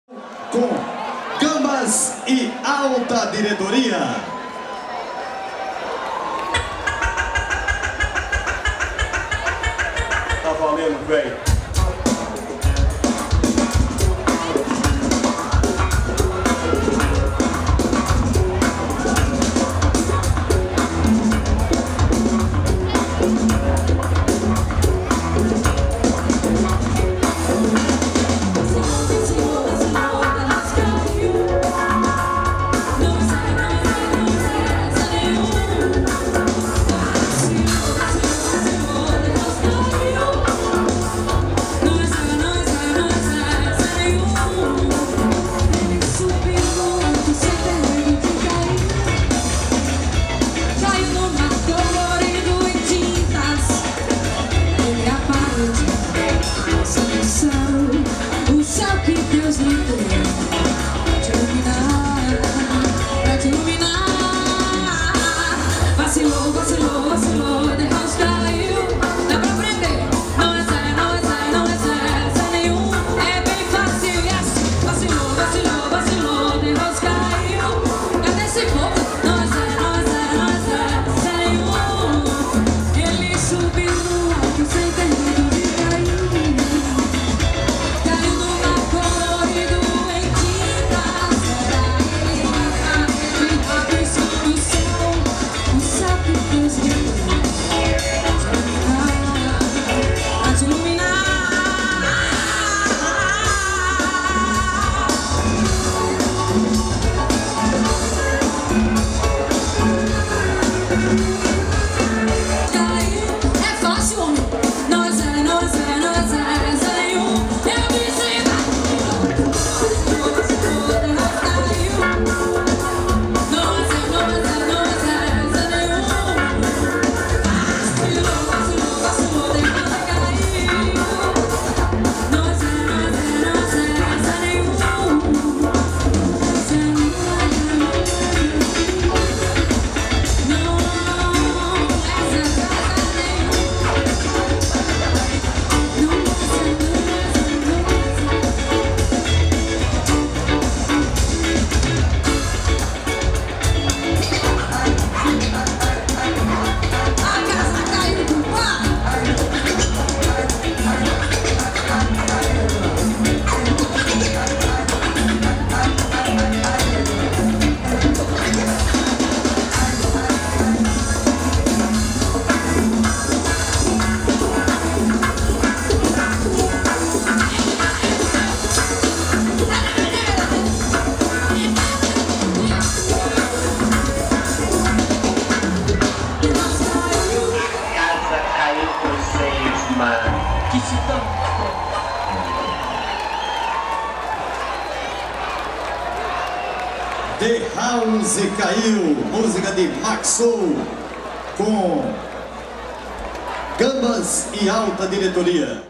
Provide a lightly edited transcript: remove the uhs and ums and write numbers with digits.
Com Gambas e Alta Diretoria. Tá valendo, velho. O céu que Deus lhe deu pra te iluminar. Vacilou, vacilou, vacilou, The House caiu. Dá pra aprender, não é zero, não é zero, não é zero, zero nenhum. É bem fácil, yes. Vacilou, vacilou, vacilou, The House caiu. Cadê esse povo? Não é zero, não é zero, não é zero, zero nenhum. Ele subiu no alto sem ter medo de cair. The House Caiu, música de MaxSoul, com Gambas e Alta Diretoria.